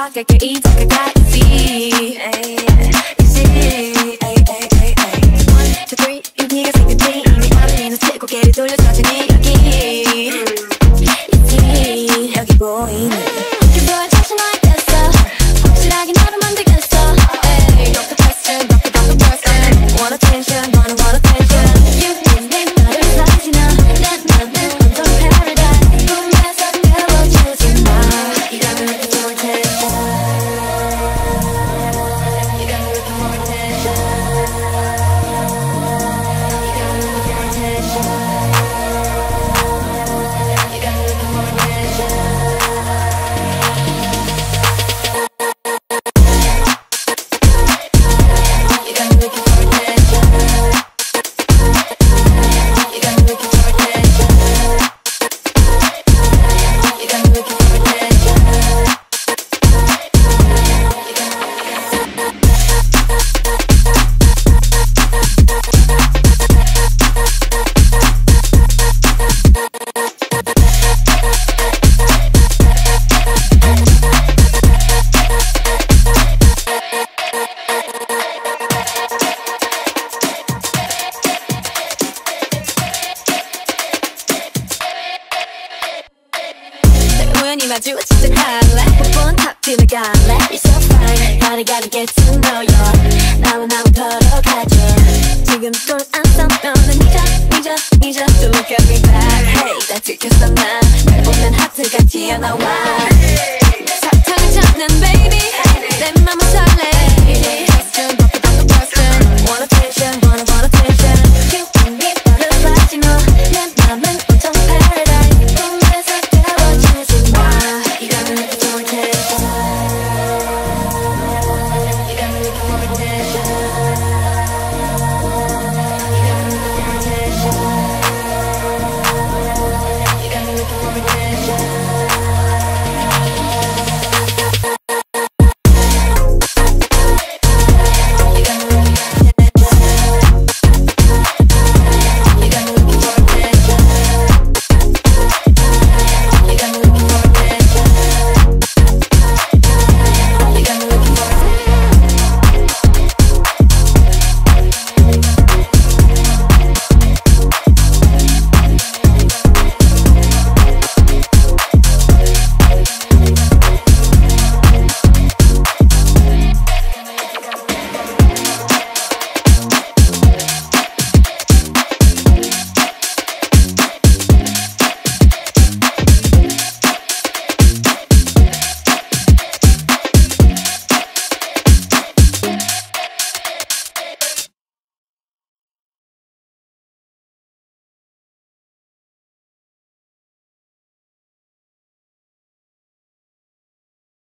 다가갈게 이제 가까이 easy 1, 2, 3 윤기가 생긴 뒤 이미 아무리는 새 고개를 돌려 천천히 여기 easy 여기 보이네 기분을 자신 알겠어 확실하게 나를 만들겠어 Ay, drop the question, drop the person Want attention, want attention You need 나를 사지나 내 맘은 완전 paradise 꿈에서 깨워주지 마 You got me looking for attention You got me looking for attention You got me looking for attention You got me looking for attention 마주와 진짜 할래 뻔 탑 지나갈래 You're so fine gotta get to know you 나와 걸어가줘 지금 또 안 싸우면은 잊어 To look at me back Hey 다 들켰어 난 날 보면 하트가 튀어나와 사탕을 찾는 baby 내 맘은 설레